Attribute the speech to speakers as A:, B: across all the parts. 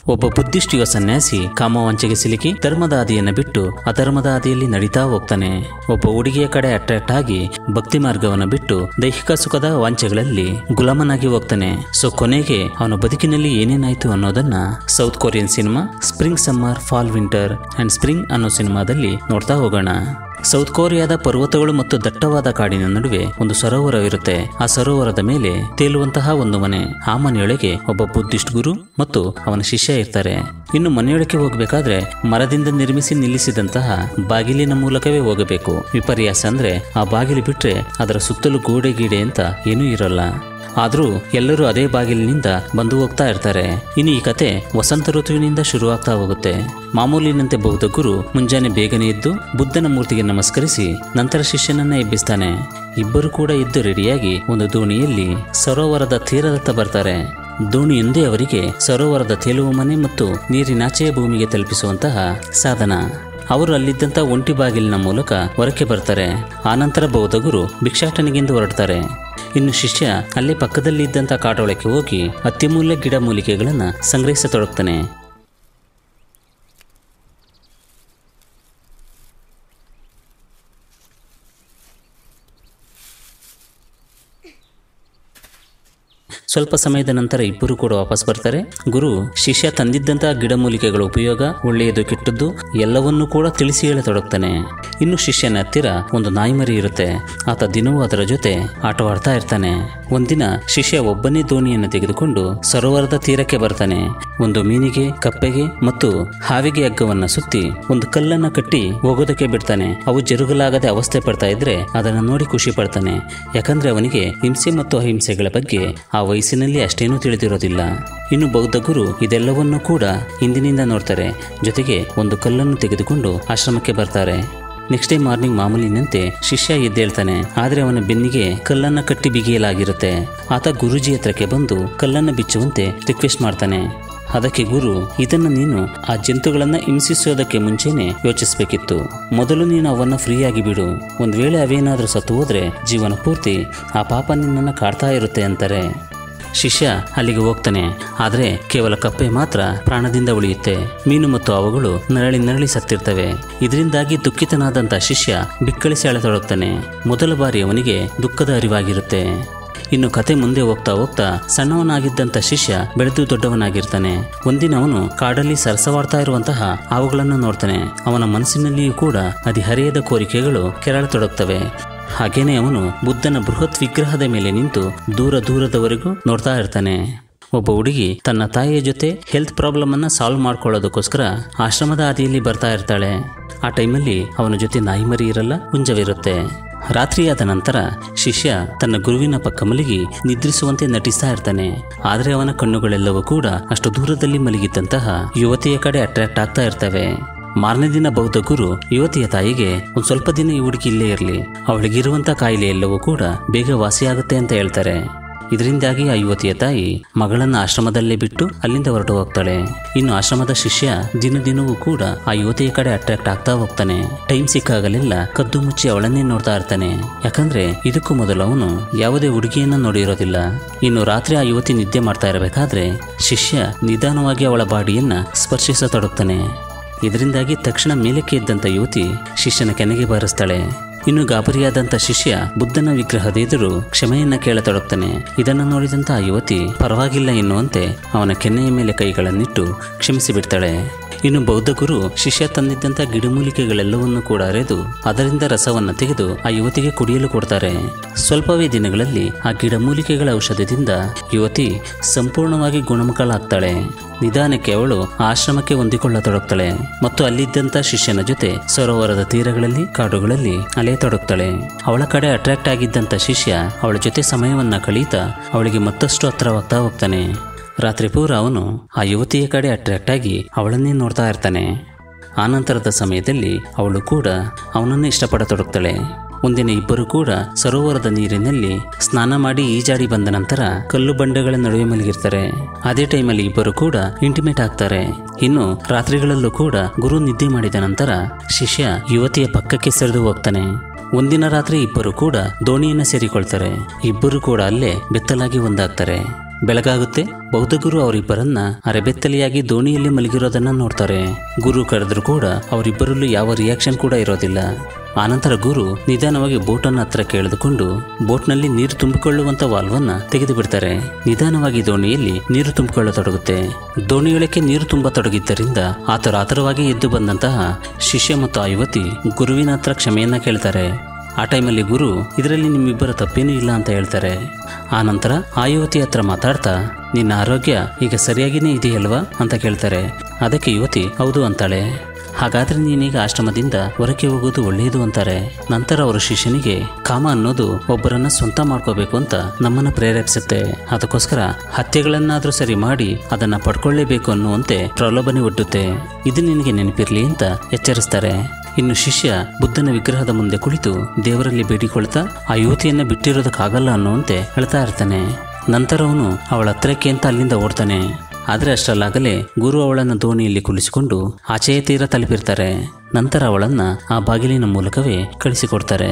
A: ಒಬ್ಬ ಬುದ್ಧಿಸ್ಟ್ ಯುವ ಸನ್ಯಾಸಿ ಕಾಮವಾಂಚೆಗೆ ಸಿಲುಕಿ ಧರ್ಮದ ಹಾದಿಯನ್ನು ಬಿಟ್ಟು ಅಧರ್ಮದ ಹಾದಿಯಲ್ಲಿ ನಡೀತಾ ಹೋಗ್ತಾನೆ. ಒಬ್ಬ ಹುಡುಗಿಯ ಕಡೆ ಅಟ್ರಾಕ್ಟ್ ಆಗಿ ಭಕ್ತಿ ಮಾರ್ಗವನ್ನು ಬಿಟ್ಟು ದೈಹಿಕ ಸುಖದ ವಾಂಚೆಗಳಲ್ಲಿ ಗುಲಾಮನಾಗಿ ಹೋಗ್ತಾನೆ. ಸೊ ಕೊನೆಗೆ ಅವನ ಬದುಕಿನಲ್ಲಿ ಏನೇನಾಯ್ತು ಅನ್ನೋದನ್ನ south Korean cinema spring summer fall winter and spring ಅನ್ನೋ ಸಿನಿಮಾದಲ್ಲಿ ನೋಡ್ತಾ ಹೋಗೋಣ. ಸೌತ್ ಕೊರಿಯಾದ ಪರ್ವತಗಳು ಮತ್ತು ದಟ್ಟವಾದ ಕಾಡಿನ ನಡುವೆ ಒಂದು ಸರೋವರವಿರುತ್ತೆ. ಆ ಸರೋವರದ ಮೇಲೆ ತೇಲುವಂತಹ ಒಂದು ಮನೆ. ಆ ಮನೆಯೊಳಗೆ ಒಬ್ಬ ಬುದ್ಧಿಸ್ಟ್ ಗುರು ಮತ್ತು ಅವನ ಶಿಷ್ಯ ಇರ್ತಾರೆ. ಇನ್ನು ಮನೆಯೊಳಗೆ ಹೋಗ್ಬೇಕಾದ್ರೆ ಮರದಿಂದ ನಿರ್ಮಿಸಿ ನಿಲ್ಲಿಸಿದಂತಹ ಬಾಗಿಲಿನ ಮೂಲಕವೇ ಹೋಗಬೇಕು. ವಿಪರ್ಯಾಸ ಅಂದ್ರೆ ಆ ಬಾಗಿಲು ಬಿಟ್ರೆ ಅದರ ಸುತ್ತಲೂ ಗೋಡೆ ಗೀಡೆ ಅಂತ ಏನೂ ಇರಲ್ಲ. ಆದ್ರೂ ಎಲ್ಲರೂ ಅದೇ ಬಾಗಿಲಿನಿಂದ ಬಂದು ಹೋಗ್ತಾ ಇರ್ತಾರೆ. ಇನ್ನು ಈ ಕತೆ ವಸಂತ ಋತುವಿನಿಂದ ಶುರುವಾಗ್ತಾ ಹೋಗುತ್ತೆ. ಮಾಮೂಲಿನಂತೆ ಬೌದ್ಧ ಗುರು ಮುಂಜಾನೆ ಬೇಗನೆ ಎದ್ದು ಬುದ್ಧನ ಮೂರ್ತಿಗೆ ನಮಸ್ಕರಿಸಿ ನಂತರ ಶಿಷ್ಯನನ್ನ ಎಬ್ಬಿಸ್ತಾನೆ. ಇಬ್ಬರು ಕೂಡ ಎದ್ದು ರೆಡಿಯಾಗಿ ಒಂದು ದೋಣಿಯಲ್ಲಿ ಸರೋವರದ ತೀರದತ್ತ ಬರ್ತಾರೆ. ದೋಣಿಯೊಂದೇ ಅವರಿಗೆ ಸರೋವರದ ತೇಲುವ ಮನೆ ಮತ್ತು ನೀರಿನಾಚೆಯ ಭೂಮಿಗೆ ತಲುಪಿಸುವಂತಹ ಸಾಧನ. ಅವರು ಅಲ್ಲಿದ್ದಂಥ ಒಂಟಿ ಬಾಗಿಲಿನ ಮೂಲಕ ಹೊರಕ್ಕೆ ಬರ್ತಾರೆ. ಆನಂತರ ಬೌದ್ಧ ಗುರು ಭಿಕ್ಷಾಟನೆಗೆಂದು ಹೊರಡ್ತಾರೆ. ಇನ್ನು ಶಿಷ್ಯ ಅಲ್ಲೇ ಪಕ್ಕದಲ್ಲಿ ಇದ್ದಂಥ ಕಾಡೊಳಕ್ಕೆ ಹೋಗಿ ಅತ್ಯಮೂಲ್ಯ ಗಿಡ ಮೂಲಿಕೆಗಳನ್ನು ಸಂಗ್ರಹಿಸತೊಡಗ್ತಾನೆ. ಸ್ವಲ್ಪ ಸಮಯದ ನಂತರ ಇಬ್ಬರು ಕೂಡ ವಾಪಸ್ ಬರ್ತಾರೆ. ಗುರು ಶಿಷ್ಯ ತಂದಿದ್ದಂತಹ ಗಿಡಮೂಲಿಕೆಗಳ ಉಪಯೋಗ, ಒಳ್ಳೆಯದು ಕೆಟ್ಟದ್ದು ಎಲ್ಲವನ್ನೂ ಕೂಡ ತಿಳಿಸಿ ಹೇಳತೊಡಗ್ತಾನೆ. ಇನ್ನು ಶಿಷ್ಯನ ಹತ್ತಿರ ಒಂದು ನಾಯಿಮರಿ ಇರುತ್ತೆ. ಆತ ದಿನವೂ ಅದರ ಜೊತೆ ಆಟವಾಡ್ತಾ ಇರ್ತಾನೆ. ಒಂದಿನ ಶಿಷ್ಯ ಒಬ್ಬನೇ ದೋಣಿಯನ್ನು ತೆಗೆದುಕೊಂಡು ಸರೋವರದ ತೀರಕ್ಕೆ ಬರ್ತಾನೆ. ಒಂದು ಮೀನಿಗೆ, ಕಪ್ಪೆಗೆ ಮತ್ತು ಹಾವಿಗೆ ಹಗ್ಗವನ್ನ ಸುತ್ತಿ ಒಂದು ಕಲ್ಲನ್ನ ಕಟ್ಟಿ ಹೋಗೋದಕ್ಕೆ ಬಿಡ್ತಾನೆ. ಅವು ಜರುಗಲಾಗದೆ ಅವಸ್ಥೆ ಪಡ್ತಾ ಇದ್ರೆ ಅದನ್ನು ನೋಡಿ ಖುಷಿ ಪಡ್ತಾನೆ. ಯಾಕಂದ್ರೆ ಅವನಿಗೆ ಹಿಂಸೆ ಮತ್ತು ಅಹಿಂಸೆಗಳ ಬಗ್ಗೆ ಆ ವಯಸ್ಸಿನಲ್ಲಿ ಅಷ್ಟೇನೂ ತಿಳಿದಿರೋದಿಲ್ಲ. ಇನ್ನು ಬೌದ್ಧ ಗುರು ಇದೆಲ್ಲವನ್ನೂ ಕೂಡ ಹಿಂದಿನಿಂದ ನೋಡ್ತಾರೆ. ಜೊತೆಗೆ ಒಂದು ಕಲ್ಲನ್ನು ತೆಗೆದುಕೊಂಡು ಆಶ್ರಮಕ್ಕೆ ಬರ್ತಾರೆ. ನೆಕ್ಸ್ಟ್ ಡೇ ಮಾರ್ನಿಂಗ್ ಮಾಮೂಲಿನಂತೆ ಶಿಷ್ಯ ಎದ್ದೇಳ್ತಾನೆ. ಆದ್ರೆ ಅವನ ಬೆನ್ನಿಗೆ ಕಲ್ಲನ್ನ ಕಟ್ಟಿ ಬಿಗಿಯಲಾಗಿರುತ್ತೆ. ಆತ ಗುರುಜಿ ಹತ್ರಕ್ಕೆ ಬಂದು ಕಲ್ಲನ್ನ ಬಿಚ್ಚುವಂತೆ ರಿಕ್ವೆಸ್ಟ್ ಮಾಡ್ತಾನೆ. ಅದಕ್ಕೆ ಗುರು, ಇದನ್ನು ನೀನು ಆ ಜಂತುಗಳನ್ನ ಹಿಂಸಿಸೋದಕ್ಕೆ ಮುಂಚೆನೆ ಯೋಚಿಸಬೇಕಿತ್ತು. ಮೊದಲು ನೀನು ಅವನ್ನ ಫ್ರೀಯಾಗಿ ಬಿಡು. ಒಂದ್ ವೇಳೆ ಅವೇನಾದ್ರೂ ಸತ್ತು ಹೋದ್ರೆ ಜೀವನ ಪೂರ್ತಿ ಆ ಪಾಪ ನಿನ್ನನ್ನು ಕಾಡ್ತಾ ಇರುತ್ತೆ ಅಂತಾರೆ. ಶಿಷ್ಯ ಅಲ್ಲಿಗೆ ಹೋಗ್ತಾನೆ. ಆದ್ರೆ ಕೇವಲ ಕಪ್ಪೆ ಮಾತ್ರ ಪ್ರಾಣದಿಂದ ಉಳಿಯುತ್ತೆ. ಮೀನು ಮತ್ತು ಅವುಗಳು ನರಳಿ ಸತ್ತಿರ್ತವೆ. ಇದರಿಂದಾಗಿ ದುಃಖಿತನಾದಂತ ಶಿಷ್ಯ ಬಿಕ್ಕಳಿಸಿ ಅಳತೊಡಗ್ತಾನೆ. ಮೊದಲ ಬಾರಿ ಅವನಿಗೆ ದುಃಖದ ಅರಿವಾಗಿರುತ್ತೆ. ಇನ್ನು ಕತೆ ಮುಂದೆ ಹೋಗ್ತಾ ಸಣ್ಣವನಾಗಿದ್ದಂಥ ಶಿಷ್ಯ ಬೆಳೆದು ದೊಡ್ಡವನಾಗಿರ್ತಾನೆ. ಒಂದಿನ ಅವನು ಕಾಡಲ್ಲಿ ಸರಸವಾಡ್ತಾ ಇರುವಂತಹ ಹಾವುಗಳನ್ನು ನೋಡ್ತಾನೆ. ಅವನ ಮನಸ್ಸಿನಲ್ಲಿಯೂ ಕೂಡ ಹದಿಹರೆಯದ ಕೋರಿಕೆಗಳು ಕೆರಳತೊಡಗ್ತವೆ. ಹಾಗೇನೆ ಅವನು ಬುದ್ಧನ ಬೃಹತ್ ವಿಗ್ರಹದ ಮೇಲೆ ನಿಂತು ದೂರದವರೆಗೂ ನೋಡ್ತಾ ಇರ್ತಾನೆ. ಒಬ್ಬ ಹುಡುಗಿ ತನ್ನ ತಾಯಿಯ ಜೊತೆ ಹೆಲ್ತ್ ಪ್ರಾಬ್ಲಮ್ ಅನ್ನ ಸಾಲ್ವ್ ಮಾಡ್ಕೊಳ್ಳೋದಕ್ಕೋಸ್ಕರ ಆಶ್ರಮದ ಹಾದಿಯಲ್ಲಿ ಬರ್ತಾ ಇರ್ತಾಳೆ. ಆ ಟೈಮಲ್ಲಿ ಅವನ ಜೊತೆ ನಾಯಿಮರಿ ಇರಲ್ಲ, ಹುಂಜವಿರುತ್ತೆ. ರಾತ್ರಿಯಾದ ನಂತರ ಶಿಷ್ಯ ತನ್ನ ಗುರುವಿನ ಪಕ್ಕ ಮಲಗಿ ನಿದ್ರಿಸುವಂತೆ ನಟಿಸ್ತಾ ಇರ್ತಾನೆ. ಆದ್ರೆ ಅವನ ಕಣ್ಣುಗಳೆಲ್ಲವೂ ಕೂಡ ಅಷ್ಟು ದೂರದಲ್ಲಿ ಮಲಗಿದ್ದಂತಹ ಯುವತಿಯ ಕಡೆ ಅಟ್ರಾಕ್ಟ್ ಆಗ್ತಾ ಇರ್ತವೆ. ಮಾರನೇ ದಿನ ಬೌದ್ಧ ಗುರು ಯುವತಿಯ ತಾಯಿಗೆ ಒಂದು ಸ್ವಲ್ಪ ದಿನ ಈ ಹುಡುಗಿ ಇಲ್ಲೇ ಇರಲಿ, ಅವಳಿಗಿರುವಂತ ಕಾಯಿಲೆ ಎಲ್ಲವೂ ಕೂಡ ಬೇಗ ವಾಸಿಯಾಗುತ್ತೆ ಅಂತ ಹೇಳ್ತಾರೆ. ಇದರಿಂದಾಗಿ ಆ ಯುವತಿಯ ತಾಯಿ ಮಗಳನ್ನ ಆಶ್ರಮದಲ್ಲೇ ಬಿಟ್ಟು ಅಲ್ಲಿಂದ ಹೊರಟು ಹೋಗ್ತಾಳೆ. ಇನ್ನು ಆಶ್ರಮದ ಶಿಷ್ಯ ದಿನವೂ ಕೂಡ ಆ ಯುವತಿಯ ಕಡೆ ಅಟ್ರಾಕ್ಟ್ ಆಗ್ತಾ ಹೋಗ್ತಾನೆ. ಟೈಮ್ ಸಿಕ್ಕಾಗಲೆಲ್ಲ ಕದ್ದು ಮುಚ್ಚಿ ಅವಳನ್ನೇ ನೋಡ್ತಾ ಇರ್ತಾನೆ. ಯಾಕಂದ್ರೆ ಇದಕ್ಕೂ ಮೊದಲು ಅವನು ಯಾವುದೇ ಹುಡುಗಿಯನ್ನ ನೋಡಿರೋದಿಲ್ಲ. ಇನ್ನು ರಾತ್ರಿ ಆ ಯುವತಿ ನಿದ್ದೆ ಮಾಡ್ತಾ ಇರಬೇಕಾದ್ರೆ ಶಿಷ್ಯ ನಿಧಾನವಾಗಿ ಅವಳ ಬಾಡಿಯನ್ನ ಸ್ಪರ್ಶಿಸತೊಡಗ್ತಾನೆ. ಇದರಿಂದಾಗಿ ತಕ್ಷಣ ಮೇಲಕ್ಕೆ ಇದ್ದಂತ ಯುವತಿ ಶಿಷ್ಯನ ಕೆನೆಗೆ ಬಾರಿಸ್ತಾಳೆ. ಇನ್ನು ಗಾಬರಿಯಾದಂಥ ಶಿಷ್ಯ ಬುದ್ಧನ ವಿಗ್ರಹದ ಎದುರು ಕ್ಷಮೆಯನ್ನ ಕೇಳತೊಡಗ್ತಾನೆ. ಇದನ್ನು ನೋಡಿದಂಥ ಆ ಯುವತಿ ಪರವಾಗಿಲ್ಲ ಎನ್ನುವಂತೆ ಅವನ ಕೆನ್ನೆಯ ಮೇಲೆ ಕೈಗಳನ್ನಿಟ್ಟು ಕ್ಷಮಿಸಿ ಬಿಡ್ತಾಳೆ. ಇನ್ನು ಬೌದ್ಧ ಗುರು ಶಿಷ್ಯ ತಂದಿದ್ದಂಥ ಗಿಡಮೂಲಿಕೆಗಳೆಲ್ಲವನ್ನೂ ಕೂಡ ಅರೆದು ಅದರಿಂದ ರಸವನ್ನ ತೆಗೆದು ಆ ಯುವತಿಗೆ ಕುಡಿಯಲು ಕೊಡ್ತಾರೆ. ಸ್ವಲ್ಪವೇ ದಿನಗಳಲ್ಲಿ ಆ ಗಿಡಮೂಲಿಕೆಗಳ ಔಷಧದಿಂದ ಯುವತಿ ಸಂಪೂರ್ಣವಾಗಿ ಗುಣಮುಖಳಾಗ್ತಾಳೆ. ನಿಧಾನಕ್ಕೆ ಅವಳು ಆಶ್ರಮಕ್ಕೆ ಹೊಂದಿಕೊಳ್ಳತೊಡಗ್ತಾಳೆ ಮತ್ತು ಅಲ್ಲಿದ್ದಂಥ ಶಿಷ್ಯನ ಜೊತೆ ಸರೋವರದ ತೀರಗಳಲ್ಲಿ, ಕಾಡುಗಳಲ್ಲಿ ಅಲೆಯತೊಡಗ್ತಾಳೆ. ಅವಳ ಕಡೆ ಅಟ್ರಾಕ್ಟ್ ಆಗಿದ್ದಂಥ ಶಿಷ್ಯ ಅವಳ ಜೊತೆ ಸಮಯವನ್ನ ಕಳೀತಾ ಅವಳಿಗೆ ಮತ್ತಷ್ಟು ಹತ್ತಿರವಾಗ್ತಾ ಹೋಗ್ತಾನೆ. ರಾತ್ರಿ ಪೂರ ಅವನು ಆ ಯುವತಿಯ ಕಡೆ ಅಟ್ರಾಕ್ಟ್ ಆಗಿ ಅವಳನ್ನೇ ನೋಡ್ತಾ ಇರ್ತಾನೆ. ಆನಂತರದ ಸಮಯದಲ್ಲಿ ಅವಳು ಕೂಡ ಅವನನ್ನೇ ಇಷ್ಟಪಡತೊಡಗ್ತಾಳೆ. ಒಂದಿನ ಇಬ್ಬರು ಕೂಡ ಸರೋವರದ ನೀರಿನಲ್ಲಿ ಸ್ನಾನ ಮಾಡಿ ಈಜಾಡಿ ಬಂದ ನಂತರ ಕಲ್ಲು ಬಂಡೆಗಳ ನಡುವೆ ಮಲಗಿರ್ತಾರೆ. ಅದೇ ಟೈಮಲ್ಲಿ ಇಬ್ಬರು ಕೂಡ ಇಂಟಿಮೇಟ್ ಆಗ್ತಾರೆ. ಇನ್ನು ರಾತ್ರಿಗಳಲ್ಲೂ ಕೂಡ ಗುರು ನಿದ್ದೆ ಮಾಡಿದ ನಂತರ ಶಿಷ್ಯ ಯುವತಿಯ ಪಕ್ಕಕ್ಕೆ ಸರಿದು ಹೋಗ್ತಾನೆ. ಒಂದಿನ ರಾತ್ರಿ ಇಬ್ಬರು ಕೂಡ ದೋಣಿಯನ್ನು ಸೇರಿಕೊಳ್ತಾರೆ. ಇಬ್ಬರು ಕೂಡ ಅಲ್ಲೇ ಬೆತ್ತಲಾಗಿ ಒಂದಾಗ್ತಾರೆ. ಬೆಳಗಾಗುತ್ತೆ. ಬೌದ್ಧ ಗುರು ಅವರಿಬ್ಬರನ್ನ ಅರೆಬೆತ್ತಲೆಯಾಗಿ ದೋಣಿಯಲ್ಲಿ ಮಲಗಿರೋದನ್ನ ನೋಡ್ತಾರೆ. ಗುರು ಕರೆದ್ರು ಕೂಡ ಅವರಿಬ್ಬರಲ್ಲೂ ಯಾವ ರಿಯಾಕ್ಷನ್ ಕೂಡ ಇರೋದಿಲ್ಲ. ಆನಂತರ ಗುರು ನಿಧಾನವಾಗಿ ಬೋಟನ್ನು ಹತ್ರಕ್ಕೆ ಎಳೆದುಕೊಂಡು ಬೋಟ್ನಲ್ಲಿ ನೀರು ತುಂಬಿಕೊಳ್ಳುವಂತ ವಾಲ್ವನ್ನ ತೆಗೆದು ಬಿಡ್ತಾರೆ. ನಿಧಾನವಾಗಿ ದೋಣಿಯಲ್ಲಿ ನೀರು ತುಂಬಿಕೊಳ್ಳತೊಡಗುತ್ತೆ. ದೋಣಿಯೊಳಕ್ಕೆ ನೀರು ತುಂಬತೊಡಗಿದ್ದರಿಂದ ಆತುರಾತುರವಾಗಿ ಎದ್ದು ಬಂದಂತಹ ಶಿಷ್ಯ ಮತ್ತು ಆ ಯುವತಿ ಗುರುವಿನ ಹತ್ರ ಕ್ಷಮೆಯನ್ನ ಕೇಳ್ತಾರೆ. ಆ ಟೈಮಲ್ಲಿ ಗುರು ಇದರಲ್ಲಿ ನಿಮ್ಮಿಬ್ಬರ ತಪ್ಪೇನೂ ಇಲ್ಲ ಅಂತ ಹೇಳ್ತಾರೆ. ಆ ನಂತರ ಆ ಯುವತಿ ಹತ್ರ ಮಾತಾಡ್ತಾ ನಿನ್ನ ಆರೋಗ್ಯ ಈಗ ಸರಿಯಾಗಿನೇ ಇದೆಯಲ್ವಾ ಅಂತ ಕೇಳ್ತಾರೆ. ಅದಕ್ಕೆ ಯುವತಿ ಹೌದು ಅಂತಾಳೆ. ಹಾಗಾದ್ರೆ ನೀನೀಗ ಆಶ್ರಮದಿಂದ ಹೊರಕ್ಕೆ ಹೋಗೋದು ಒಳ್ಳೆಯದು ಅಂತಾರೆ. ನಂತರ ಅವರು ಶಿಷ್ಯನಿಗೆ ಕಾಮ ಅನ್ನೋದು ಒಬ್ಬರನ್ನ ಸ್ವಂತ ಮಾಡ್ಕೋಬೇಕು ಅಂತ ನಮ್ಮನ್ನ ಪ್ರೇರೇಪಿಸುತ್ತೆ. ಅದಕ್ಕೋಸ್ಕರ ಹತ್ಯೆಗಳನ್ನಾದ್ರೂ ಸರಿ ಮಾಡಿ ಅದನ್ನ ಪಡ್ಕೊಳ್ಳೇಬೇಕು ಅನ್ನುವಂತೆ ಪ್ರಲೋಭನೆ ಒಡ್ಡುತ್ತೆ. ಇದು ನಿನಗೆ ನೆನಪಿರ್ಲಿ ಅಂತ ಎಚ್ಚರಿಸ್ತಾರೆ. ಇನ್ನು ಶಿಷ್ಯ ಬುದ್ಧನ ವಿಗ್ರಹದ ಮುಂದೆ ಕುಳಿತು ದೇವರಲ್ಲಿ ಬೇಡಿಕೊಳ್ತಾ ಆ ಯುವತಿಯನ್ನ ಬಿಟ್ಟಿರೋದಕ್ಕಾಗಲ್ಲ ಅನ್ನುವಂತೆ ಹೇಳ್ತಾ ಇರ್ತಾನೆ. ನಂತರ ಅವನು ಅವಳ ಹತ್ರಕ್ಕೆ ಅಂತ ಅಲ್ಲಿಂದ ಓಡ್ತಾನೆ. ಆದರೆ ಅಷ್ಟರಲ್ಲಾಗಲೇ ಗುರು ಅವಳನ್ನು ದೋಣಿಯಲ್ಲಿ ಕುಳಿಸಿಕೊಂಡು ಆಚೆಯ ತೀರ ತಲುಪಿರ್ತಾರೆ. ನಂತರ ಅವಳನ್ನ ಆ ಬಾಗಿಲಿನ ಮೂಲಕವೇ ಕಳಿಸಿಕೊಡ್ತಾರೆ.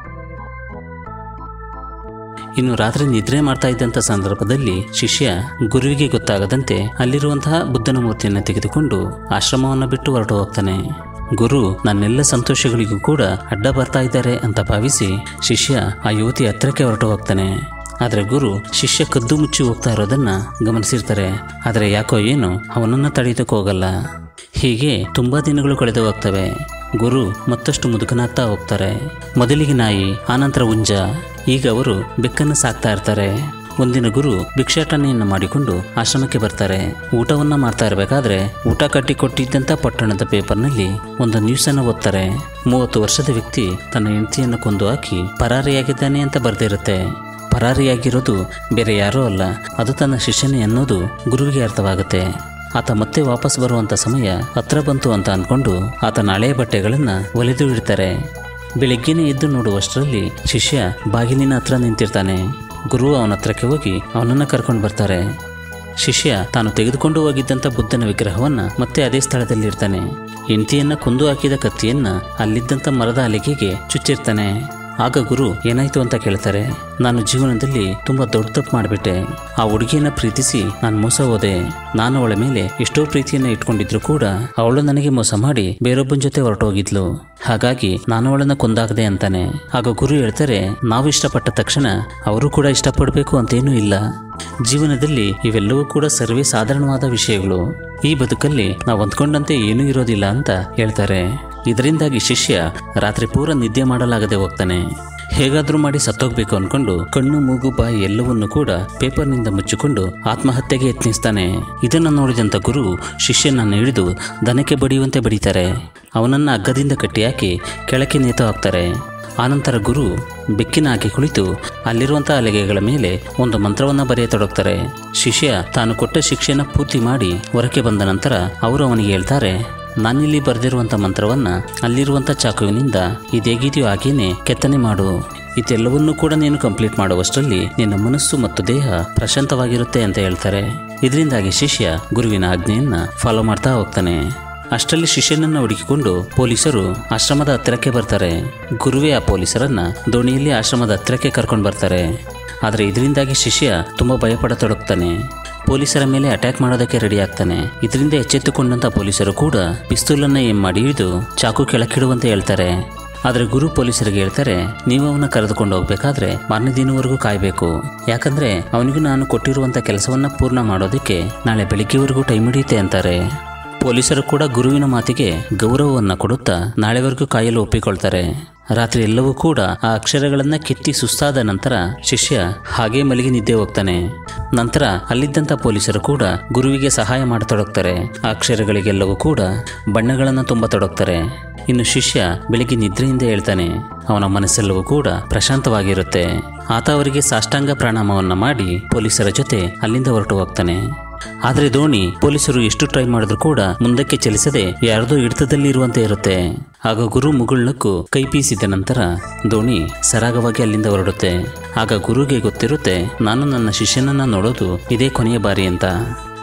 A: ಇನ್ನು ರಾತ್ರಿ ನಿದ್ರೆ ಮಾಡ್ತಾ ಇದ್ದಂಥ ಸಂದರ್ಭದಲ್ಲಿ ಶಿಷ್ಯ ಗುರುವಿಗೆ ಗೊತ್ತಾಗದಂತೆ ಅಲ್ಲಿರುವಂತಹ ಬುದ್ಧನ ಮೂರ್ತಿಯನ್ನು ತೆಗೆದುಕೊಂಡು ಆಶ್ರಮವನ್ನು ಬಿಟ್ಟು ಹೊರಟು ಹೋಗ್ತಾನೆ. ಗುರು ನನ್ನೆಲ್ಲ ಸಂತೋಷಗಳಿಗೂ ಕೂಡ ಅಡ್ಡ ಬರ್ತಾ ಇದ್ದಾರೆ ಅಂತ ಭಾವಿಸಿ ಶಿಷ್ಯ ಆ ಯುವತಿ ಹತ್ರಕ್ಕೆ ಹೊರಟು ಹೋಗ್ತಾನೆ. ಆದರೆ ಗುರು ಶಿಷ್ಯ ಕದ್ದು ಮುಚ್ಚಿ ಹೋಗ್ತಾ ಇರೋದನ್ನ ಗಮನಿಸಿರ್ತಾರೆ. ಆದರೆ ಯಾಕೋ ಏನು ಅವನನ್ನ ತಡೆಯೋದಕ್ಕೆ ಹೋಗಲ್ಲ. ಹೀಗೆ ತುಂಬಾ ದಿನಗಳು ಕಳೆದು ಹೋಗ್ತವೆ. ಗುರು ಮತ್ತಷ್ಟು ಮುದುಕನಾಗ್ತಾ ಹೋಗ್ತಾರೆ. ಮೊದಲಿಗೆ ನಾಯಿ, ಆನಂತರ ಹುಂಜ, ಈಗ ಅವರು ಬೆಕ್ಕನ್ನು ಸಾಕ್ತಾ ಇರ್ತಾರೆ. ಒಂದಿನ ಗುರು ಭಿಕ್ಷಾಟನೆಯನ್ನು ಮಾಡಿಕೊಂಡು ಆಶ್ರಮಕ್ಕೆ ಬರ್ತಾರೆ. ಊಟವನ್ನ ಮಾಡ್ತಾ ಇರಬೇಕಾದ್ರೆ ಊಟ ಕಟ್ಟಿ ಕೊಟ್ಟಿದ್ದಂಥ ಪಟ್ಟಣದ ಪೇಪರ್ನಲ್ಲಿ ಒಂದು ನ್ಯೂಸ್ ಅನ್ನು ಓದ್ತಾರೆ. 30 ವರ್ಷದ ವ್ಯಕ್ತಿ ತನ್ನ ಹೆಂಡತಿಯನ್ನು ಕೊಂದು ಹಾಕಿ ಪರಾರಿಯಾಗಿದ್ದಾನೆ ಅಂತ ಬರ್ದಿರುತ್ತೆ. ಪರಾರಿಯಾಗಿರೋದು ಬೇರೆ ಯಾರೂ ಅಲ್ಲ, ಅದು ತನ್ನ ಶಿಷ್ಯನೇ ಅನ್ನೋದು ಗುರುವಿಗೆ ಅರ್ಥವಾಗುತ್ತೆ. ಆತ ಮತ್ತೆ ವಾಪಸ್ ಬರುವಂತ ಸಮಯ ಹತ್ರ ಬಂತು ಅಂತ ಅಂದ್ಕೊಂಡು ಆತನ ಹಳೆಯ ಬಟ್ಟೆಗಳನ್ನ ಒಲೆದು ಇಡ್ತಾರೆ. ಬೆಳಿಗ್ಗೆನೇ ಎದ್ದು ನೋಡುವಷ್ಟರಲ್ಲಿ ಶಿಷ್ಯ ಬಾಗಿಲಿನ ಹತ್ರ ನಿಂತಿರ್ತಾನೆ. ಗುರು ಅವನ ಹತ್ರಕ್ಕೆ ಹೋಗಿ ಅವನನ್ನ ಕರ್ಕೊಂಡು ಬರ್ತಾರೆ. ಶಿಷ್ಯ ತಾನು ತೆಗೆದುಕೊಂಡು ಹೋಗಿದ್ದಂಥ ಬುದ್ಧನ ವಿಗ್ರಹವನ್ನ ಮತ್ತೆ ಅದೇ ಸ್ಥಳದಲ್ಲಿ ಇರ್ತಾನೆ. ಹೆಂಡತಿಯನ್ನ ಕೊಂದು ಹಾಕಿದ ಕತ್ತಿಯನ್ನ ಅಲ್ಲಿದ್ದಂಥ ಮರದ ಹಲಿಗೆಗೆ ಚುಚ್ಚಿರ್ತಾನೆ. ಆಗ ಗುರು ಏನಾಯ್ತು ಅಂತ ಕೇಳ್ತಾರೆ. ನಾನು ಜೀವನದಲ್ಲಿ ತುಂಬಾ ದೊಡ್ಡ ತಪ್ಪು ಮಾಡಿಬಿಟ್ಟೆ. ಆ ಹುಡುಗಿಯನ್ನ ಪ್ರೀತಿಸಿ ನಾನು ಮೋಸ ಹೋದೆ. ನಾನು ಅವಳ ಮೇಲೆ ಎಷ್ಟೋ ಪ್ರೀತಿಯನ್ನ ಇಟ್ಕೊಂಡಿದ್ರು ಕೂಡ ಅವಳು ನನಗೆ ಮೋಸ ಮಾಡಿ ಬೇರೊಬ್ಬನ ಜೊತೆ ಹೊರಟೋಗಿದ್ಲು. ಹಾಗಾಗಿ ನಾನು ಅವಳನ್ನ ಕೊಂದಾಗದೆ ಅಂತಾನೆ. ಆಗ ಗುರು ಹೇಳ್ತಾರೆ, ನಾವು ಇಷ್ಟಪಟ್ಟ ತಕ್ಷಣ ಅವರು ಕೂಡ ಇಷ್ಟಪಡಬೇಕು ಅಂತೇನೂ ಇಲ್ಲ. ಜೀವನದಲ್ಲಿ ಇವೆಲ್ಲವೂ ಕೂಡ ಸರ್ವೇ ಸಾಧಾರಣವಾದ ವಿಷಯಗಳು. ಈ ಬದುಕಲ್ಲಿ ನಾವು ಅಂದ್ಕೊಂಡಂತೆ ಏನೂ ಇರೋದಿಲ್ಲ ಅಂತ ಹೇಳ್ತಾರೆ. ಇದರಿಂದಾಗಿ ಶಿಷ್ಯ ರಾತ್ರಿ ಪೂರ ನಿದ್ದೆ ಮಾಡಲಾಗದೆ ಹೋಗ್ತಾನೆ. ಹೇಗಾದ್ರೂ ಮಾಡಿ ಸತ್ತೋಗ್ಬೇಕು ಅನ್ಕೊಂಡು ಕಣ್ಣು, ಮೂಗು, ಬಾಯಿ ಎಲ್ಲವನ್ನೂ ಕೂಡ ಪೇಪರ್ನಿಂದ ಮುಚ್ಚಿಕೊಂಡು ಆತ್ಮಹತ್ಯೆಗೆ ಯತ್ನಿಸ್ತಾನೆ. ಇದನ್ನ ನೋಡಿದಂತ ಗುರು ಶಿಷ್ಯನನ್ನು ಹಿಡಿದು ದನಕ್ಕೆ ಬಡಿಯುವಂತೆ ಬಡಿತಾರೆ. ಅವನನ್ನ ಹಗ್ಗದಿಂದ ಕಟ್ಟಿ ಹಾಕಿ ಕೆಳಕ್ಕೆ ನೇತು ಹಾಕ್ತಾರೆ. ಆನಂತರ ಗುರು ಬೆಕ್ಕಿನ ಹಾಕಿ ಕುಳಿತು ಅಲ್ಲಿರುವಂತಹ ಹಲಗೆಗಳ ಮೇಲೆ ಒಂದು ಮಂತ್ರವನ್ನ ಬರೆಯತೊಡಗ್ತಾರೆ. ಶಿಷ್ಯ ತಾನು ಕೊಟ್ಟ ಶಿಕ್ಷೆನ ಪೂರ್ತಿ ಮಾಡಿ ಹೊರಕ್ಕೆ ಬಂದ ನಂತರ ಅವರು ಅವನಿಗೆ ಹೇಳ್ತಾರೆ, ನಾನಿಲ್ಲಿ ಬರೆದಿರುವಂಥ ಮಂತ್ರವನ್ನ ಅಲ್ಲಿರುವಂಥ ಚಾಕುವಿನಿಂದ ಇದೇಗಿದೆಯೋ ಹಾಗೇನೆ ಕೆತ್ತನೆ ಮಾಡು. ಇದೆಲ್ಲವನ್ನೂ ಕೂಡ ನೀನು ಕಂಪ್ಲೀಟ್ ಮಾಡುವಷ್ಟರಲ್ಲಿ ನಿನ್ನ ಮನಸ್ಸು ಮತ್ತು ದೇಹ ಪ್ರಶಾಂತವಾಗಿರುತ್ತೆ ಅಂತ ಹೇಳ್ತಾರೆ. ಇದರಿಂದಾಗಿ ಶಿಷ್ಯ ಗುರುವಿನ ಆಜ್ಞೆಯನ್ನ ಫಾಲೋ ಮಾಡ್ತಾ ಹೋಗ್ತಾನೆ. ಅಷ್ಟರಲ್ಲಿ ಶಿಷ್ಯನನ್ನ ಹುಡುಕಿಕೊಂಡು ಪೊಲೀಸರು ಆಶ್ರಮದ ಹತ್ತಿರಕ್ಕೆ ಬರ್ತಾರೆ. ಗುರುವೇ ಆ ಪೊಲೀಸರನ್ನ ದೋಣಿಯಲ್ಲಿ ಆಶ್ರಮದ ಹತ್ತಿರಕ್ಕೆ ಕರ್ಕೊಂಡು ಬರ್ತಾರೆ. ಆದರೆ ಇದರಿಂದಾಗಿ ಶಿಷ್ಯ ತುಂಬಾ ಭಯಪಡತೊಡಗ್ತಾನೆ. ಪೊಲೀಸರ ಮೇಲೆ ಅಟ್ಯಾಕ್ ಮಾಡೋದಕ್ಕೆ ರೆಡಿ ಆಗ್ತಾನೆ. ಇದರಿಂದ ಎಚ್ಚೆತ್ತುಕೊಂಡಂತ ಪೊಲೀಸರು ಕೂಡ ಪಿಸ್ತೂಲನ್ನ ಮಾಡಿ ಹಿಡಿದು ಚಾಕು ಕೆಳಕ್ಕಿಡುವಂತೆ ಹೇಳ್ತಾರೆ. ಆದರೆ ಗುರು ಪೊಲೀಸರಿಗೆ ಹೇಳ್ತಾರೆ, ನೀವು ಅವನ್ನ ಕರೆದುಕೊಂಡು ಹೋಗ್ಬೇಕಾದ್ರೆ ಮಾರನೇ ದಿನವರೆಗೂ ಕಾಯಬೇಕು. ಯಾಕಂದ್ರೆ ಅವನಿಗೂ ನಾನು ಕೊಟ್ಟಿರುವಂತ ಕೆಲಸವನ್ನ ಪೂರ್ಣ ಮಾಡೋದಕ್ಕೆ ನಾಳೆ ಬೆಳಿಗ್ಗೆವರೆಗೂ ಟೈಮ್ ಹಿಡಿಯುತ್ತೆ ಅಂತಾರೆ. ಪೊಲೀಸರು ಕೂಡ ಗುರುವಿನ ಮಾತಿಗೆ ಗೌರವವನ್ನ ಕೊಡುತ್ತಾ ನಾಳೆವರೆಗೂ ಕಾಯಲು ಒಪ್ಪಿಕೊಳ್ತಾರೆ. ರಾತ್ರಿ ಎಲ್ಲವೂ ಕೂಡ ಆ ಅಕ್ಷರಗಳನ್ನ ಕೆತ್ತಿ ಸುಸ್ತಾದ ನಂತರ ಶಿಷ್ಯ ಹಾಗೇ ಮಲಗಿ ನಿದ್ದೆ ಹೋಗ್ತಾನೆ. ನಂತರ ಅಲ್ಲಿದ್ದಂಥ ಪೊಲೀಸರು ಕೂಡ ಗುರುವಿಗೆ ಸಹಾಯ ಮಾಡತೊಡಗ್ತಾರೆ. ಆ ಅಕ್ಷರಗಳಿಗೆಲ್ಲವೂ ಕೂಡ ಬಣ್ಣಗಳನ್ನು ತುಂಬತೊಡಗ್ತಾರೆ. ಇನ್ನು ಶಿಷ್ಯ ಬೆಳಿಗ್ಗೆ ನಿದ್ರೆಯಿಂದ ಹೇಳ್ತಾನೆ. ಅವನ ಮನಸ್ಸೆಲ್ಲವೂ ಕೂಡ ಪ್ರಶಾಂತವಾಗಿರುತ್ತೆ. ಆತ ಅವರಿಗೆ ಸಾಷ್ಟಾಂಗ ಪ್ರಣಾಮವನ್ನ ಮಾಡಿ ಪೊಲೀಸರ ಜೊತೆ ಅಲ್ಲಿಂದ ಹೊರಟು ಹೋಗ್ತಾನೆ. ಆದರೆ ದೋಣಿ ಪೊಲೀಸರು ಎಷ್ಟು ಟ್ರೈ ಮಾಡಿದ್ರು ಕೂಡ ಮುಂದಕ್ಕೆ ಚಲಿಸದೆ ಯಾರದೋ ಹಿಡಿತದಲ್ಲಿ ಇರುವಂತೆ ಇರುತ್ತೆ. ಆಗ ಗುರು ಮುಗುಳ್ನಕ್ಕು ಕೈ ಬೀಸಿದ ನಂತರ ದೋಣಿ ಸರಾಗವಾಗಿ ಅಲ್ಲಿಂದ ಹೊರಡುತ್ತೆ. ಆಗ ಗುರುಗೆ ಗೊತ್ತಿರುತ್ತೆ, ನಾನು ನನ್ನ ಶಿಷ್ಯನನ್ನ ನೋಡೋದು ಇದೇ ಕೊನೆಯ ಬಾರಿ ಅಂತ.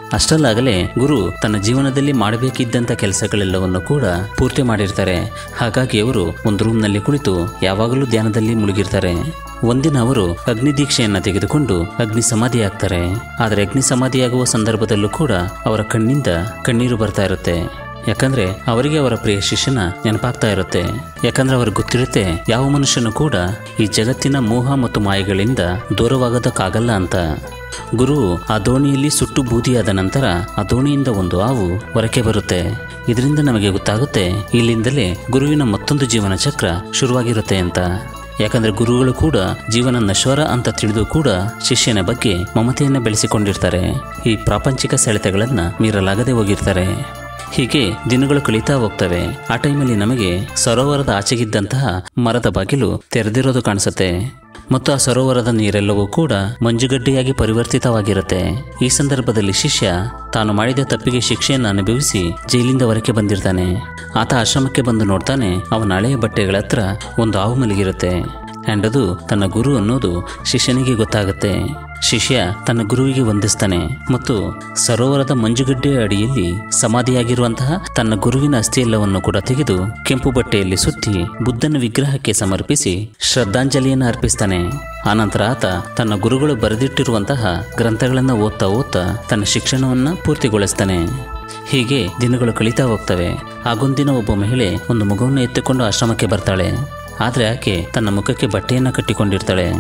A: ಅಷ್ಟರಲ್ಲಾಗಲೇ ಗುರು ತನ್ನ ಜೀವನದಲ್ಲಿ ಮಾಡಬೇಕಿದ್ದಂಥ ಕೆಲಸಗಳೆಲ್ಲವನ್ನು ಕೂಡ ಪೂರ್ತಿ ಮಾಡಿರ್ತಾರೆ. ಹಾಗಾಗಿ ಅವರು ಒಂದು ರೂಮ್ನಲ್ಲಿ ಕುಳಿತು ಯಾವಾಗಲೂ ಧ್ಯಾನದಲ್ಲಿ ಮುಳುಗಿರ್ತಾರೆ. ಒಂದಿನ ಅವರು ಅಗ್ನಿ ದೀಕ್ಷೆಯನ್ನ ತೆಗೆದುಕೊಂಡು ಅಗ್ನಿ ಸಮಾಧಿ ಆಗ್ತಾರೆ. ಆದರೆ ಅಗ್ನಿ ಸಮಾಧಿಯಾಗುವ ಸಂದರ್ಭದಲ್ಲೂ ಕೂಡ ಅವರ ಕಣ್ಣಿಂದ ಕಣ್ಣೀರು ಬರ್ತಾ ಇರುತ್ತೆ. ಯಾಕಂದ್ರೆ ಅವರಿಗೆ ಅವರ ಪ್ರಿಯ ಶಿಷ್ಯನ ನೆನಪಾಗ್ತಾ ಇರುತ್ತೆ. ಯಾಕಂದ್ರೆ ಅವ್ರಿಗೆ ಗೊತ್ತಿರುತ್ತೆ ಯಾವ ಮನುಷ್ಯನು ಕೂಡ ಈ ಜಗತ್ತಿನ ಮೋಹ ಮತ್ತು ಮಾಯೆಗಳಿಂದ ದೂರವಾಗೋದಕ್ಕಾಗಲ್ಲ ಅಂತ. ಗುರು ಆ ದೋಣಿಯಲ್ಲಿ ಸುಟ್ಟು ಬೂದಿಯಾದ ನಂತರ ಆ ದೋಣಿಯಿಂದ ಒಂದು ಹಾವು ಹೊರಕ್ಕೆ ಬರುತ್ತೆ. ಇದರಿಂದ ನಮಗೆ ಗೊತ್ತಾಗುತ್ತೆ ಇಲ್ಲಿಂದಲೇ ಗುರುವಿನ ಮತ್ತೊಂದು ಜೀವನ ಚಕ್ರ ಶುರುವಾಗಿರುತ್ತೆ ಅಂತ. ಯಾಕಂದ್ರೆ ಗುರುಗಳು ಕೂಡ ಜೀವನ ನಶ್ವರ ಅಂತ ತಿಳಿದು ಕೂಡ ಶಿಷ್ಯನ ಬಗ್ಗೆ ಮಮತೆಯನ್ನು ಬೆಳೆಸಿಕೊಂಡಿರ್ತಾರೆ. ಈ ಪ್ರಾಪಂಚಿಕ ಸೆಳೆತಗಳನ್ನ ಮೀರಲಾಗದೆ ಹೋಗಿರ್ತಾರೆ. ಹೀಗೆ ದಿನಗಳು ಕಳೀತಾ ಹೋಗ್ತವೆ. ಆ ಟೈಮಲ್ಲಿ ನಮಗೆ ಸರೋವರದ ಆಚೆಗಿದ್ದಂತಹ ಮರದ ಬಾಗಿಲು ತೆರೆದಿರೋದು ಕಾಣಿಸುತ್ತೆ ಮತ್ತು ಆ ಸರೋವರದ ನೀರೆಲ್ಲವೂ ಕೂಡ ಮಂಜುಗಡ್ಡೆಯಾಗಿ ಪರಿವರ್ತಿತವಾಗಿರುತ್ತೆ. ಈ ಸಂದರ್ಭದಲ್ಲಿ ಶಿಷ್ಯ ತಾನು ಮಾಡಿದ ತಪ್ಪಿಗೆ ಶಿಕ್ಷೆಯನ್ನು ಅನುಭವಿಸಿ ಜೈಲಿಂದ ಹೊರಕ್ಕೆ ಬಂದಿರ್ತಾನೆ. ಆತ ಆಶ್ರಮಕ್ಕೆ ಬಂದು ನೋಡ್ತಾನೆ, ಅವನ ಹಳೆಯ ಬಟ್ಟೆಗಳ ಹತ್ರ ಒಂದು ಹಾವು ಮಲಗಿರುತ್ತೆ. ಆ್ಯಂಡ್ ಅದು ತನ್ನ ಗುರು ಅನ್ನೋದು ಶಿಷ್ಯನಿಗೆ ಗೊತ್ತಾಗುತ್ತೆ. ಶಿಷ್ಯ ತನ್ನ ಗುರುವಿಗೆ ವಂದಿಸ್ತಾನೆ ಮತ್ತು ಸರೋವರದ ಮಂಜುಗಡ್ಡೆಯ ಅಡಿಯಲ್ಲಿ ಸಮಾಧಿಯಾಗಿರುವಂತಹ ತನ್ನ ಗುರುವಿನ ಅಸ್ಥಿಯೆಲ್ಲವನ್ನು ಕೂಡ ತೆಗೆದು ಕೆಂಪು ಬಟ್ಟೆಯಲ್ಲಿ ಸುತ್ತಿ ಬುದ್ಧನ ವಿಗ್ರಹಕ್ಕೆ ಸಮರ್ಪಿಸಿ ಶ್ರದ್ಧಾಂಜಲಿಯನ್ನು ಅರ್ಪಿಸ್ತಾನೆ. ಆನಂತರ ಆತ ತನ್ನ ಗುರುಗಳು ಬರೆದಿಟ್ಟಿರುವಂತಹ ಗ್ರಂಥಗಳನ್ನು ಓದ್ತಾ ತನ್ನ ಶಿಕ್ಷಣವನ್ನು ಪೂರ್ತಿಗೊಳಿಸ್ತಾನೆ. ಹೀಗೆ ದಿನಗಳು ಕಳೀತಾ ಹೋಗ್ತವೆ. ಆಗೊಂದಿನ ಒಬ್ಬ ಮಹಿಳೆ ಒಂದು ಮಗುವನ್ನು ಎತ್ತಿಕೊಂಡು ಆಶ್ರಮಕ್ಕೆ ಬರ್ತಾಳೆ. ಆದರೆ ಆಕೆ ತನ್ನ ಮುಖಕ್ಕೆ ಬಟ್ಟೆಯನ್ನು ಕಟ್ಟಿಕೊಂಡಿರ್ತಾಳೆ.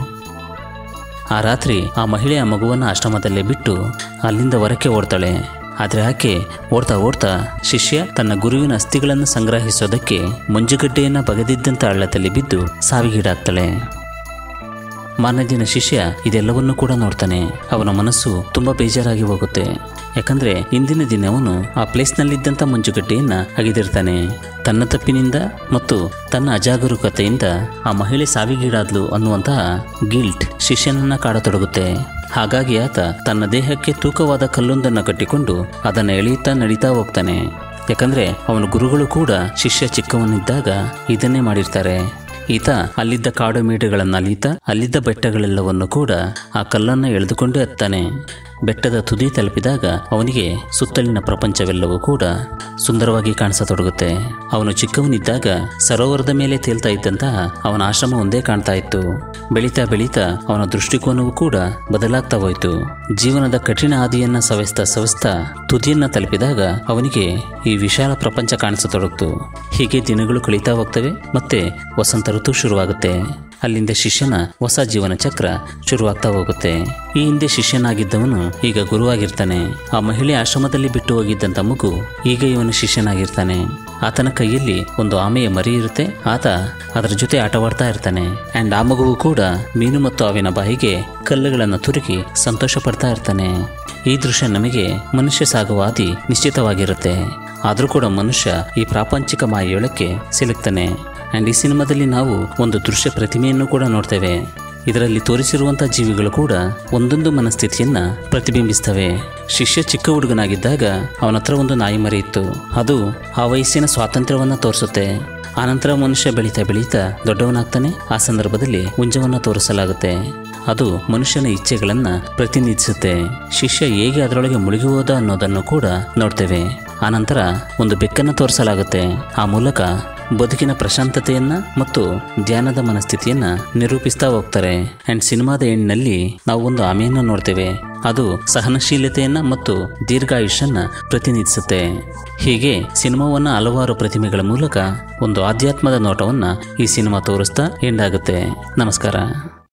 A: ಆ ರಾತ್ರಿ ಆ ಮಹಿಳೆ ಆ ಮಗುವನ್ನು ಆಶ್ರಮದಲ್ಲೇ ಬಿಟ್ಟು ಅಲ್ಲಿಂದ ಹೊರಕ್ಕೆ ಓಡ್ತಾಳೆ. ಆದರೆ ಆಕೆ ಓಡ್ತಾ ಶಿಷ್ಯ ತನ್ನ ಗುರುವಿನ ಅಸ್ಥಿಗಳನ್ನು ಸಂಗ್ರಹಿಸೋದಕ್ಕೆ ಮಂಜುಗಡ್ಡೆಯನ್ನು ಬಗೆದಿದ್ದಂಥ ಹಳ್ಳದಲ್ಲಿ ಬಿದ್ದು ಸಾವಿಗೀಡಾಗ್ತಾಳೆ. ಮಾರನೇ ದಿನ ಶಿಷ್ಯ ಇದೆಲ್ಲವನ್ನೂ ಕೂಡ ನೋಡ್ತಾನೆ. ಅವನ ಮನಸ್ಸು ತುಂಬ ಬೇಜಾರಾಗಿ ಹೋಗುತ್ತೆ. ಯಾಕಂದ್ರೆ ಇಂದಿನ ದಿನ ಅವನು ಆ ಪ್ಲೇಸ್ನಲ್ಲಿದ್ದಂಥ ಮಂಜುಗಡ್ಡೆಯನ್ನ ಅಗೆದಿರ್ತಾನೆ. ತನ್ನ ತಪ್ಪಿನಿಂದ ಮತ್ತು ತನ್ನ ಅಜಾಗರೂಕತೆಯಿಂದ ಆ ಮಹಿಳೆ ಸಾವಿಗೀಡಾದ್ಲು ಅನ್ನುವಂತಹ ಗಿಲ್ಟ್ ಶಿಷ್ಯನನ್ನ ಕಾಡತೊಡಗುತ್ತೆ. ಹಾಗಾಗಿ ಆತ ತನ್ನ ದೇಹಕ್ಕೆ ತೂಕವಾದ ಕಲ್ಲೊಂದನ್ನು ಕಟ್ಟಿಕೊಂಡು ಅದನ್ನು ಎಳೆಯುತ್ತಾ ನಡೀತಾ ಹೋಗ್ತಾನೆ. ಯಾಕಂದ್ರೆ ಅವನ ಗುರುಗಳು ಕೂಡ ಶಿಷ್ಯ ಚಿಕ್ಕವನಿದ್ದಾಗ ಇದನ್ನೇ ಮಾಡಿರ್ತಾರೆ. ಈತ ಅಲ್ಲಿದ್ದ ಕಾಡು ಮೇಡುಗಳನ್ನು ಅಲಿತಾ ಅಲ್ಲಿದ್ದ ಬೆಟ್ಟಗಳೆಲ್ಲವನ್ನು ಕೂಡ ಆ ಕಲ್ಲನ್ನು ಎಳೆದುಕೊಂಡೇ ಹತ್ತಾನೆ. ಬೆಟ್ಟದ ತುದಿ ತಲುಪಿದಾಗ ಅವನಿಗೆ ಸುತ್ತಲಿನ ಪ್ರಪಂಚವೆಲ್ಲವೂ ಕೂಡ ಸುಂದರವಾಗಿ ಕಾಣಿಸತೊಡಗುತ್ತೆ. ಅವನು ಚಿಕ್ಕವನಿದ್ದಾಗ ಸರೋವರದ ಮೇಲೆ ತೇಲ್ತಾ ಇದ್ದಂತಹ ಅವನ ಆಶ್ರಮ ಒಂದೇ ಕಾಣ್ತಾ ಇತ್ತು. ಬೆಳೀತಾ ಅವನ ದೃಷ್ಟಿಕೋನವೂ ಕೂಡ ಬದಲಾಗ್ತಾ ಹೋಯಿತು. ಜೀವನದ ಕಠಿಣ ಹಾದಿಯನ್ನ ಸವೆಸ್ತಾ ತುದಿಯನ್ನ ತಲುಪಿದಾಗ ಅವನಿಗೆ ಈ ವಿಶಾಲ ಪ್ರಪಂಚ ಕಾಣಿಸತೊಡಗಿತು. ಹೀಗೆ ದಿನಗಳು ಕಳೀತಾ ಹೋಗ್ತವೆ. ಮತ್ತೆ ವಸಂತ ಋತು ಶುರುವಾಗುತ್ತೆ. ಅಲ್ಲಿಂದ ಶಿಷ್ಯನ ಹೊಸ ಜೀವನ ಚಕ್ರ ಶುರುವಾಗ್ತಾ ಹೋಗುತ್ತೆ. ಈ ಹಿಂದೆ ಶಿಷ್ಯನಾಗಿದ್ದವನು ಈಗ ಗುರುವಾಗಿರ್ತಾನೆ. ಆ ಮಹಿಳೆ ಆಶ್ರಮದಲ್ಲಿ ಬಿಟ್ಟು ಹೋಗಿದ್ದಂಥ ಮಗು ಈಗ ಇವನು ಶಿಷ್ಯನಾಗಿರ್ತಾನೆ. ಆತನ ಕೈಯಲ್ಲಿ ಒಂದು ಆಮೆಯ ಮರಿ ಇರುತ್ತೆ. ಆತ ಅದರ ಜೊತೆ ಆಟವಾಡ್ತಾ ಇರ್ತಾನೆ. ಆ್ಯಂಡ್ ಆ ಮಗುವು ಕೂಡ ಮೀನು ಮತ್ತು ಅವಿನ ಬಾಯಿಗೆ ಕಲ್ಲುಗಳನ್ನು ತುರುಕಿ ಸಂತೋಷ ಪಡ್ತಾ ಇರ್ತಾನೆ. ಈ ದೃಶ್ಯ ನಮಗೆ ಮನುಷ್ಯ ಸಾಗುವ ಹಾದಿ ನಿಶ್ಚಿತವಾಗಿರುತ್ತೆ. ಆದರೂ ಕೂಡ ಮನುಷ್ಯ ಈ ಪ್ರಾಪಂಚಿಕ ಮಾಯೆಯೊಳಕ್ಕೆ ಸಿಲುಕ್ತಾನೆ. ಆ್ಯಂಡ್ ಈ ಸಿನಿಮಾದಲ್ಲಿ ನಾವು ಒಂದು ದೃಶ್ಯ ಪ್ರತಿಮೆಯನ್ನು ಕೂಡ ನೋಡ್ತೇವೆ. ಇದರಲ್ಲಿ ತೋರಿಸಿರುವಂಥ ಜೀವಿಗಳು ಕೂಡ ಒಂದೊಂದು ಮನಸ್ಥಿತಿಯನ್ನ ಪ್ರತಿಬಿಂಬಿಸ್ತವೆ. ಶಿಷ್ಯ ಚಿಕ್ಕ ಹುಡುಗನಾಗಿದ್ದಾಗ ಅವನ ಹತ್ರ ಒಂದು ನಾಯಿ ಮರಿ ಇತ್ತು. ಅದು ಆ ವಯಸ್ಸಿನ ಸ್ವಾತಂತ್ರ್ಯವನ್ನು ತೋರಿಸುತ್ತೆ. ಆನಂತರ ಮನುಷ್ಯ ಬೆಳೀತಾ ದೊಡ್ಡವನಾಗ್ತಾನೆ. ಆ ಸಂದರ್ಭದಲ್ಲಿ ಹುಂಜವನ್ನು ತೋರಿಸಲಾಗುತ್ತೆ. ಅದು ಮನುಷ್ಯನ ಇಚ್ಛೆಗಳನ್ನು ಪ್ರತಿನಿಧಿಸುತ್ತೆ. ಶಿಷ್ಯ ಹೇಗೆ ಅದರೊಳಗೆ ಮುಳುಗಿ ಹೋದ ಅನ್ನೋದನ್ನು ಕೂಡ ನೋಡ್ತೇವೆ. ಆನಂತರ ಒಂದು ಬೆಕ್ಕನ್ನು ತೋರಿಸಲಾಗುತ್ತೆ. ಆ ಮೂಲಕ ಬದುಕಿನ ಪ್ರಶಾಂತತೆಯನ್ನ ಮತ್ತು ಧ್ಯಾನದ ಮನಸ್ಥಿತಿಯನ್ನ ನಿರೂಪಿಸ್ತಾ ಹೋಗ್ತಾರೆ. ಅಂಡ್ ಸಿನಿಮಾದ ಎಂಡ್ನಲ್ಲಿ ನಾವು ಒಂದು ಆಮೆಯನ್ನು ನೋಡ್ತೇವೆ. ಅದು ಸಹನಶೀಲತೆಯನ್ನ ಮತ್ತು ದೀರ್ಘಾಯುಷ್ಯನ್ನ ಪ್ರತಿನಿಧಿಸುತ್ತೆ. ಹೀಗೆ ಸಿನಿಮಾವನ್ನ ಹಲವಾರು ಪ್ರತಿಮೆಗಳ ಮೂಲಕ ಒಂದು ಆಧ್ಯಾತ್ಮದ ನೋಟವನ್ನ ಈ ಸಿನಿಮಾ ತೋರಿಸ್ತಾ ಎಂಡ್ ಆಗುತ್ತೆ. ನಮಸ್ಕಾರ.